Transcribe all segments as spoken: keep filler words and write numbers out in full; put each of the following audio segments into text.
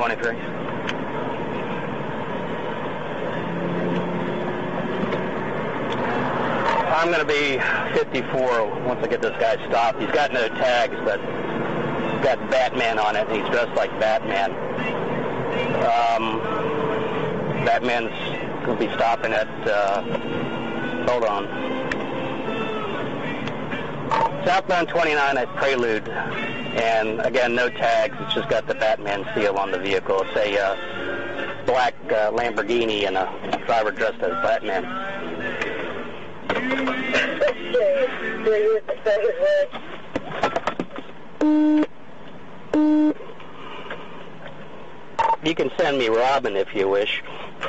twenty-three. I'm going to be fifty-four once I get this guy stopped. He's got no tags, but he's got Batman on it, and he's dressed like Batman. Um, Batman's going to be stopping at, uh, hold on, southbound twenty-nine at Prelude. And again, no tags. It's just got the Batman seal on the vehicle. It's a uh, black uh, Lamborghini and a driver dressed as Batman. You can send me Robin if you wish.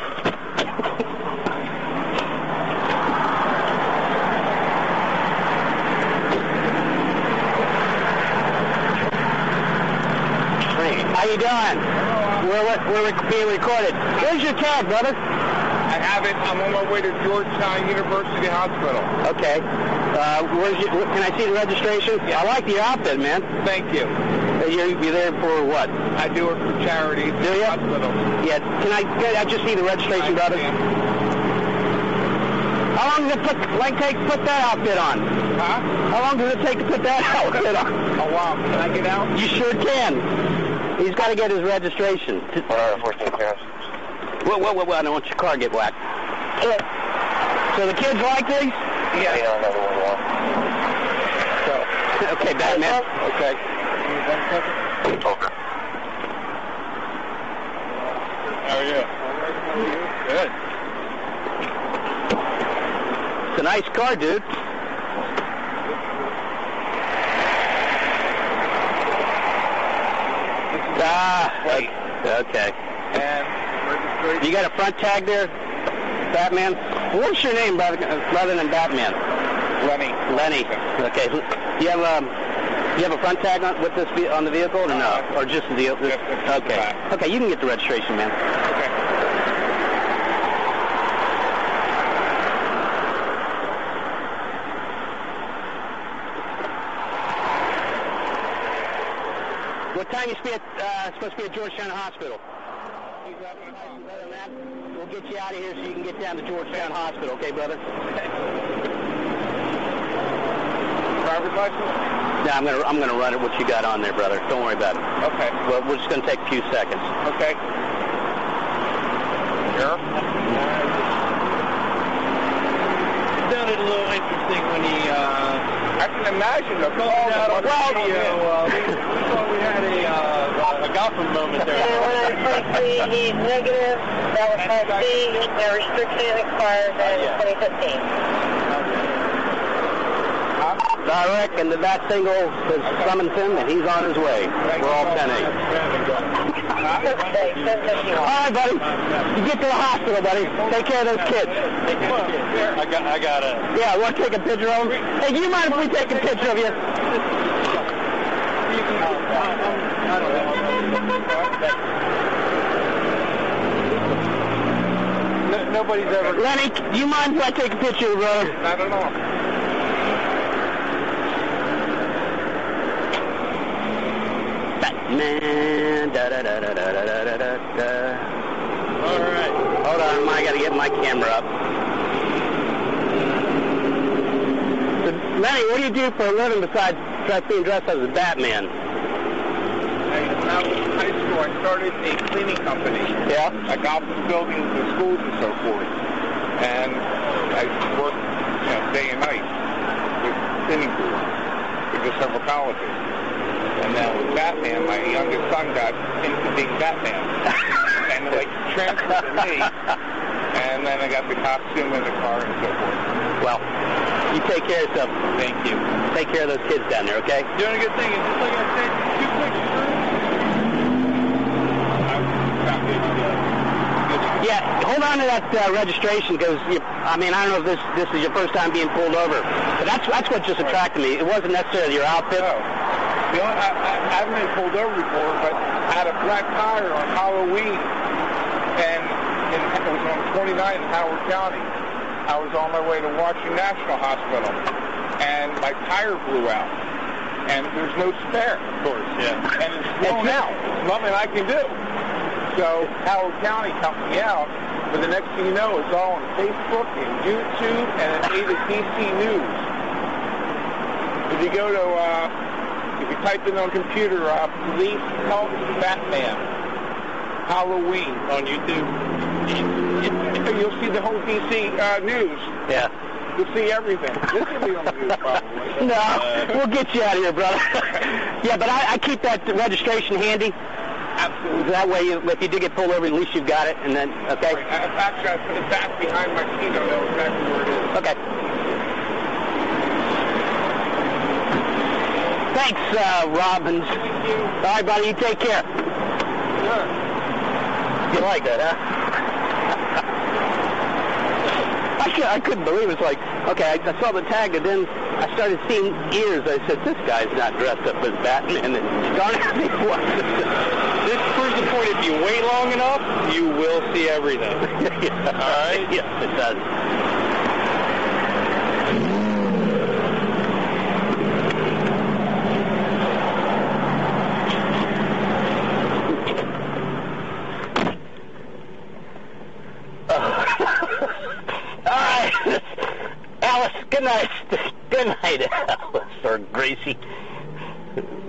How you doing? We're, we're being recorded. Where's your tag, brother? I have it. I'm on my way to Georgetown University Hospital. Okay. Uh, where's your, can I see the registration? Yeah. I like your outfit, man. Thank you. Uh, you're, you're there for what? I do it for charities do you? Hospitals. Yeah. Can I, can I just see the registration, I brother? Can. How long does it put, like, take to put that outfit on? Huh? How long does it take to put that outfit on? Oh, wow. Can I get out? You sure can. He's got to get his registration. Uh, fourteen cars. Whoa, whoa, whoa, whoa, I don't want your car to get whacked. Yeah. So the kids like these? Yeah. Yeah, another one, yeah. So, okay, Batman. Okay. Okay. How are you? Good. It's a nice car, dude. Ah, Wait. Okay. And registration. You got a front tag there, Batman? What's your name, brother, rather than Batman? Lenny. Lenny. Okay. Do you have um, do you have a front tag on with this on the vehicle or no? Uh, Or just the deal? Just the Okay. back. Okay, you can get the registration, man. Okay. What time you supposed to be at, uh, supposed to be at Georgetown Hospital? We'll get you out of here so you can get down to Georgetown Hospital, okay, brother? Driver's license? Yeah, I'm gonna I'm gonna run it. What you got on there, brother? Don't worry about it. Okay. Well, we're just gonna take a few seconds. Okay. Here. It sounded a little interesting when he. Uh, I can imagine the call out on that the video. Uh, we, we thought we had a uh, a Gotham moment there. And one hundred twenty-three, he's negative. That was five C. The restriction expires in twenty fifteen. I reckon that that single has summoned him, and he's on his way. We're all ten eight. All right, buddy. You get to the hospital, buddy. Take care of those kids. I got, I got it. Yeah, want to take a picture of them? Hey, do you mind if we take a picture of you? No, nobody's ever. Lenny, do you mind if I take a picture of you, brother? I don't know. Man, da da da da da da da da da. All right. Hold on, I gotta get my camera up. So, Lenny, what do you do for a living besides being dressed as a Batman? When I was in high school, I started a cleaning company. Yeah? Like office buildings and schools and so forth. And I worked, you know, day and night with cleaning crews for just several colleges. And then with Batman, my youngest son got into being Batman. And like transferred to me. And then I got the costume and the car and so forth. Well, you take care of yourself. Thank you. Take care of those kids down there, okay? Doing a good thing. It's just like I said, two quick Yeah, hold on to that uh, registration because, I mean, I don't know if this this is your first time being pulled over. But that's that's what just attracted me. It wasn't necessarily your outfit. No. You know, I, I, I haven't been pulled over before, but I had a flat tire on Halloween, and in, it was on twenty-nine in Howard County. I was on my way to Washington National Hospital, and my tire blew out. and there's no spare. Of course, yeah. And it's blown out. There's nothing I can do. So Howard County helped me out, but the next thing you know, it's all on Facebook and YouTube, and it made it D C News. If you go to, uh, if you type in on computer, uh, police help Batman, Halloween On YouTube. you'll see the whole D C uh, news. Yeah. You'll see everything. This will be on the news probably. No, Uh, we'll get you out of here, brother. Yeah, but I, I keep that registration handy. Absolutely. That way, you, if you do get pulled over, at least you've got it, and then, okay? Right. I, actually, I put it back behind my seat. I know exactly where it is. Okay. Thanks, uh, Robbins. Thank you. All right, buddy, you take care. Sure. You like that, huh? I, could, I couldn't believe it. It's like, okay, I, I saw the tag, and then I started seeing ears. I said, this guy's not dressed up as Batman, and darn it, he was. This proves the point. If you wait long enough, you will see everything. Yeah. All right? Yes, it does. All right. Alice, good night. Good night, Alice, or Gracie.